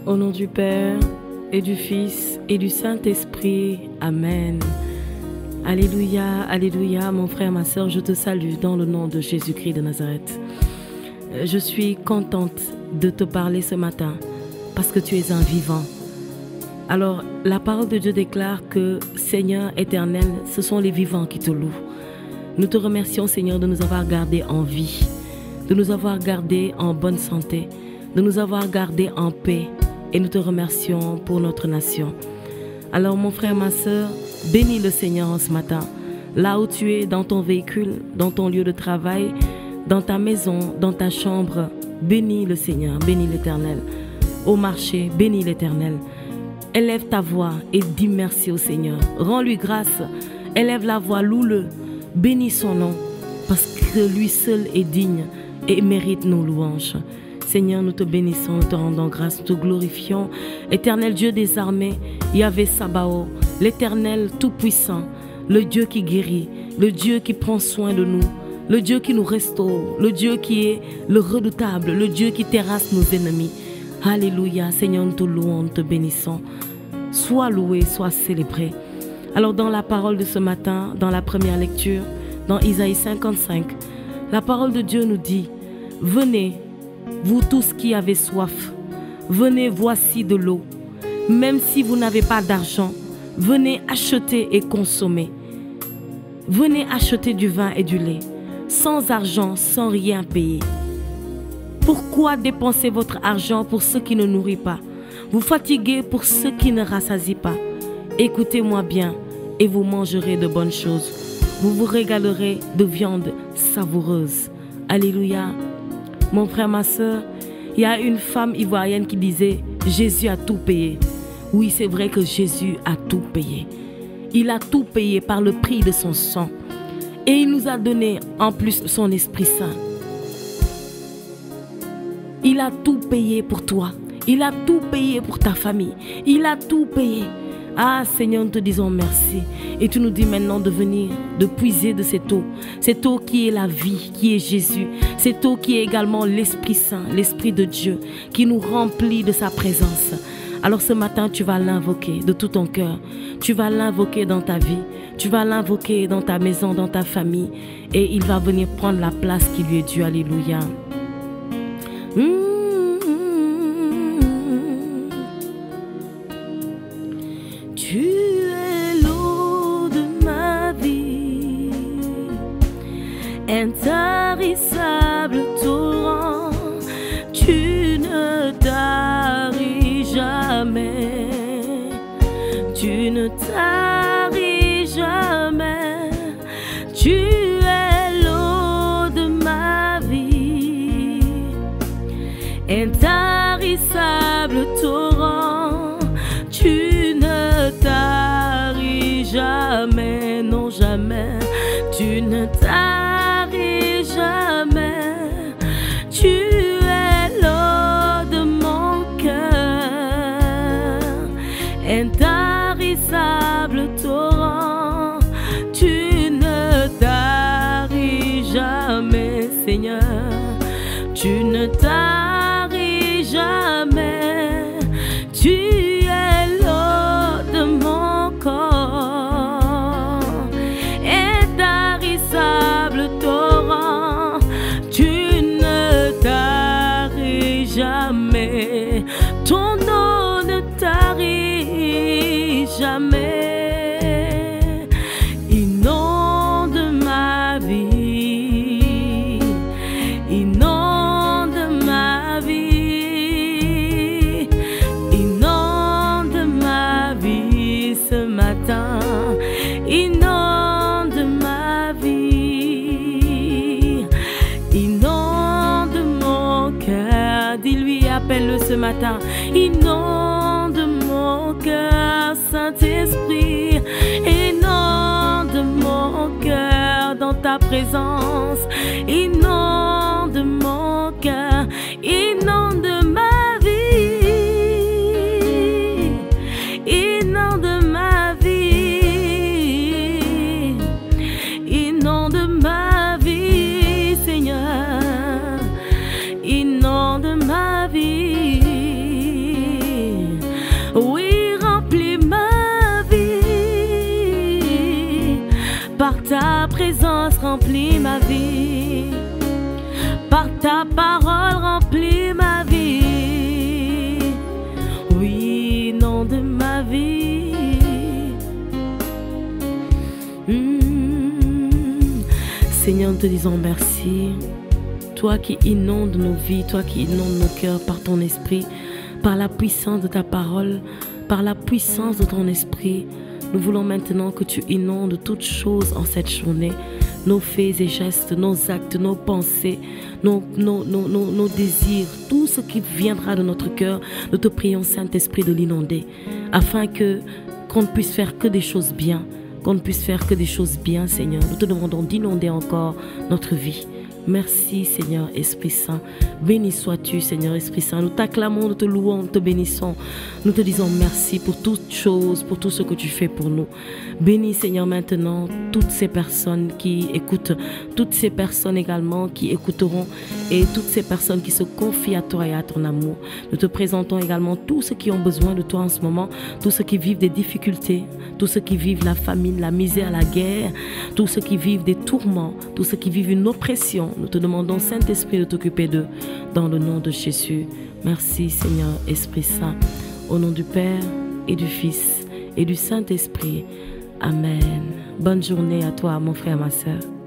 Au nom du Père, et du Fils, et du Saint-Esprit. Amen. Alléluia, alléluia, mon frère, ma sœur, je te salue dans le nom de Jésus-Christ de Nazareth. Je suis contente de te parler ce matin parce que tu es un vivant. Alors, la parole de Dieu déclare que, Seigneur éternel, ce sont les vivants qui te louent. Nous te remercions, Seigneur, de nous avoir gardés en vie, de nous avoir gardés en bonne santé, de nous avoir gardés en paix, et nous te remercions pour notre nation. Alors, mon frère, ma sœur, bénis le Seigneur en ce matin. Là où tu es, dans ton véhicule, dans ton lieu de travail, dans ta maison, dans ta chambre, bénis le Seigneur, bénis l'Éternel. Au marché, bénis l'Éternel. Élève ta voix et dis merci au Seigneur. Rends-lui grâce. Élève la voix, loue-le. Bénis son nom, parce que lui seul est digne et mérite nos louanges. Seigneur, nous te bénissons, nous te rendons grâce, nous te glorifions. Éternel Dieu des armées, Yahvé Sabaoth, l'Éternel tout-puissant, le Dieu qui guérit, le Dieu qui prend soin de nous, le Dieu qui nous restaure, le Dieu qui est le redoutable, le Dieu qui terrasse nos ennemis. Alléluia, Seigneur, nous te louons, nous te bénissons. Sois loué, sois célébré. Alors dans la parole de ce matin, dans la première lecture, dans Isaïe 55, la parole de Dieu nous dit, « Venez, vous tous qui avez soif, venez, voici de l'eau. Même si vous n'avez pas d'argent, venez acheter et consommer. Venez acheter du vin et du lait, sans argent, sans rien payer. Pourquoi dépenser votre argent pour ceux qui ne nourrissent pas? Vous fatiguez pour ceux qui ne rassasient pas. Écoutez-moi bien et vous mangerez de bonnes choses. Vous vous régalerez de viande savoureuse. » Alléluia. Mon frère, ma soeur, il y a une femme ivoirienne qui disait « Jésus a tout payé ». Oui, c'est vrai que Jésus a tout payé. Il a tout payé par le prix de son sang. Et il nous a donné en plus son Esprit Saint. Il a tout payé pour toi. Il a tout payé pour ta famille. Il a tout payé. Ah Seigneur, nous te disons merci. Et tu nous dis maintenant de venir, de puiser de cette eau qui est la vie, qui est Jésus. Cette eau qui est également l'Esprit Saint, l'Esprit de Dieu, qui nous remplit de sa présence. Alors ce matin, tu vas l'invoquer de tout ton cœur. Tu vas l'invoquer dans ta vie. Tu vas l'invoquer dans ta maison, dans ta famille. Et il va venir prendre la place qui lui est due. Alléluia. Tu es l'eau de ma vie, intarissable torrent, tu ne taris jamais, tu ne taris jamais, tu es l'eau de ma vie, intarissable torrent, tu ne taris jamais, non jamais, tu ne taris jamais, tu es l'eau de mon cœur, intarissable torrent, tu ne taris jamais, Seigneur, tu ne taris jamais, tu es l'eau de mon corps, intarissable torrent, tu ne taris jamais, ton nom ne tarit jamais, inonde ma vie, inonde ma vie, inonde ma vie ce matin, inonde ma vie, inonde mon cœur, dis-lui, appelle-le ce matin, inonde mon cœur, Saint-Esprit, inonde mon cœur dans ta présence, inonde mon cœur, inonde ma vie, inonde ma vie, inonde ma vie, Seigneur, inonde ma vie. Par ta présence remplis ma vie. Par ta parole remplis ma vie. Oui, nom de ma vie. Seigneur, nous te disons merci. Toi qui inondes nos vies, toi qui inondes nos cœurs par ton esprit, par la puissance de ta parole, par la puissance de ton esprit. Nous voulons maintenant que tu inondes toutes choses en cette journée. Nos faits et gestes, nos actes, nos pensées, nos désirs, tout ce qui viendra de notre cœur. Nous te prions, Saint-Esprit, de l'inonder, afin qu'on ne puisse faire que des choses bien. Qu'on ne puisse faire que des choses bien, Seigneur. Nous te demandons d'inonder encore notre vie. Merci, Seigneur, Esprit Saint. Béni sois-tu, Seigneur, Esprit Saint. Nous t'acclamons, nous te louons, nous te bénissons. Nous te disons merci pour toutes choses, pour tout ce que tu fais pour nous. Bénis, Seigneur, maintenant toutes ces personnes qui écoutent, toutes ces personnes également qui écouteront et toutes ces personnes qui se confient à toi et à ton amour. Nous te présentons également tous ceux qui ont besoin de toi en ce moment, tous ceux qui vivent des difficultés, tous ceux qui vivent la famine, la misère, la guerre, tous ceux qui vivent des tourments, tous ceux qui vivent une oppression. Nous te demandons, Saint-Esprit, de t'occuper d'eux dans le nom de Jésus. Merci, Seigneur, Esprit Saint. Au nom du Père et du Fils et du Saint-Esprit. Amen. Bonne journée à toi, mon frère, ma sœur.